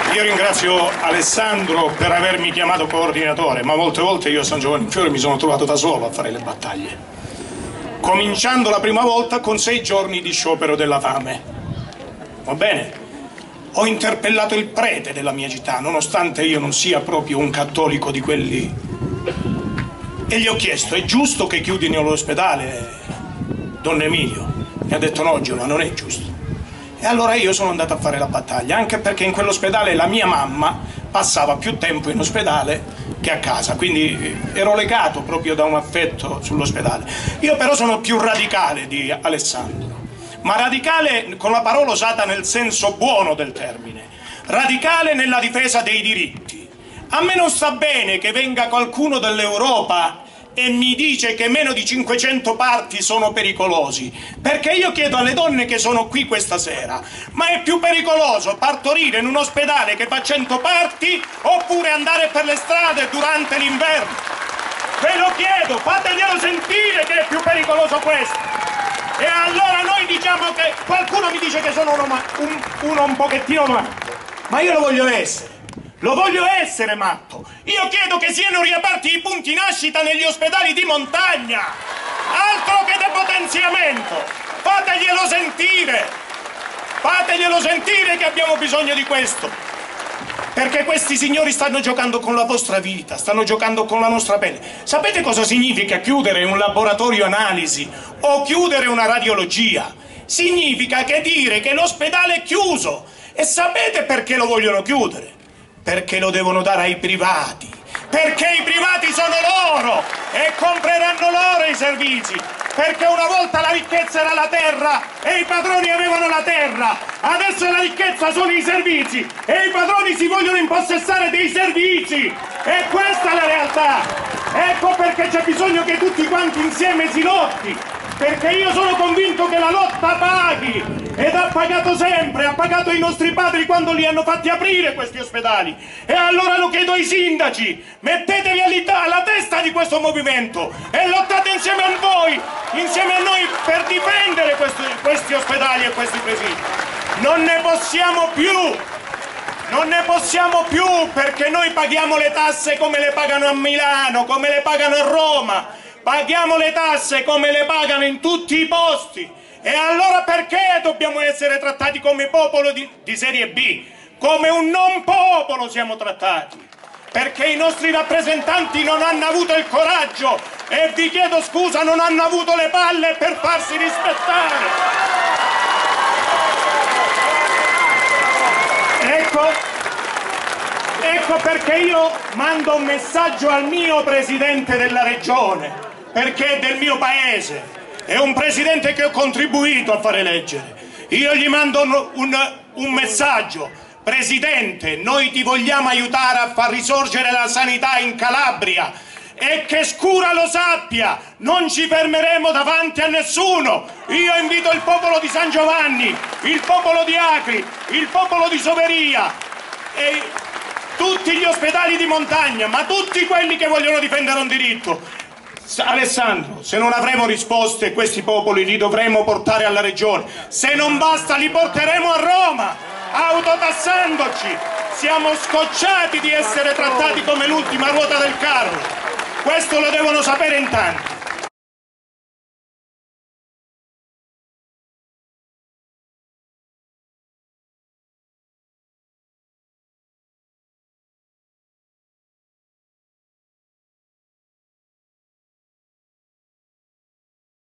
Io ringrazio Alessandro per avermi chiamato coordinatore, ma molte volte io a San Giovanni Fiore mi sono trovato da solo a fare le battaglie. Cominciando la prima volta con 6 giorni di sciopero della fame. Va bene? Ho interpellato il prete della mia città, nonostante io non sia proprio un cattolico di quelli. E gli ho chiesto, è giusto che chiudino l'ospedale, Don Emilio? Mi ha detto no, Giovanni, non è giusto. E allora io sono andato a fare la battaglia, anche perché in quell'ospedale la mia mamma passava più tempo in ospedale che a casa, quindi ero legato proprio da un affetto sull'ospedale. Io però sono più radicale di Alessandro, ma radicale con la parola usata nel senso buono del termine, radicale nella difesa dei diritti. A me non sta bene che venga qualcuno dell'Europa e mi dice che meno di 500 parti sono pericolosi, perché io chiedo alle donne che sono qui questa sera, ma è più pericoloso partorire in un ospedale che fa 100 parti oppure andare per le strade durante l'inverno? Ve lo chiedo, fateglielo sentire che è più pericoloso questo. E allora noi diciamo che qualcuno mi dice che sono uno un pochettino matto, ma io lo voglio essere. Lo voglio essere matto. Io chiedo che siano riaperti i punti nascita negli ospedali di montagna. Altro che depotenziamento. Fateglielo sentire. Fateglielo sentire che abbiamo bisogno di questo. Perché questi signori stanno giocando con la vostra vita, stanno giocando con la nostra pelle. Sapete cosa significa chiudere un laboratorio analisi o chiudere una radiologia? Significa che dire che l'ospedale è chiuso. E sapete perché lo vogliono chiudere? Perché lo devono dare ai privati, perché i privati sono loro e compreranno loro i servizi, perché una volta la ricchezza era la terra e i padroni avevano la terra, adesso la ricchezza sono i servizi e i padroni si vogliono impossessare dei servizi, e questa è la realtà. Ecco perché c'è bisogno che tutti quanti insieme si lotti, perché io sono convinto che la lotta paghi, ed ha pagato sempre, ha pagato i nostri padri quando li hanno fatti aprire questi ospedali. E allora lo chiedo ai sindaci, mettetevi alla testa di questo movimento e lottate insieme a voi, insieme a noi, per difendere questi ospedali e questi presidi. Non ne possiamo più! Non ne possiamo più, perché noi paghiamo le tasse come le pagano a Milano, come le pagano a Roma, paghiamo le tasse come le pagano in tutti i posti. E allora perché dobbiamo essere trattati come popolo di serie B? Come un non popolo siamo trattati, perché i nostri rappresentanti non hanno avuto il coraggio, e vi chiedo scusa, non hanno avuto le palle per farsi rispettare. Ecco perché io mando un messaggio al mio presidente della regione, perché è del mio paese, è un presidente che ho contribuito a far eleggere. Io gli mando un messaggio: Presidente, noi ti vogliamo aiutare a far risorgere la sanità in Calabria, e che Scura lo sappia, non ci fermeremo davanti a nessuno. Io invito il popolo di San Giovanni, il popolo di Acri, il popolo di Soveria e tutti gli ospedali di montagna, ma tutti quelli che vogliono difendere un diritto. Alessandro, se non avremo risposte, questi popoli li dovremo portare alla regione. Se non basta, li porteremo a Roma, autotassandoci. Siamo scocciati di essere trattati come l'ultima ruota del carro. Questo lo devono sapere in tanti.